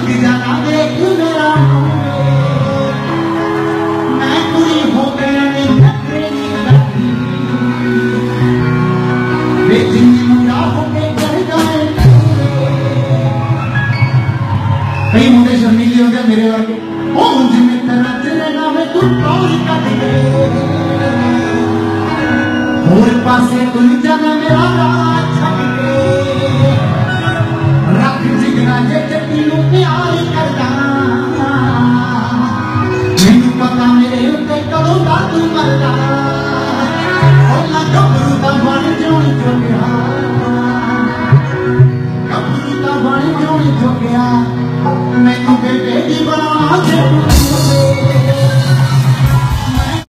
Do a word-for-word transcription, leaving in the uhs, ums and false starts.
लग जाना देख मेरा मैं पूरी हो गया नहीं मुंडा होके चढ़ जाए। कई मुंडे शर्मीले होते मेरे वर्गे जिम्मे तेरा तेरे नाम तू टोरी कर होर पासे तू जाना मेरा राज छड़ के रख जिगरा जे चट्टी नू प्यार करदा मैनू पता मेरे उत्ते कदों दा तू मरदा ओला गबरू दा बन जोई जोगिया गबरू दा बन जोई जोगिया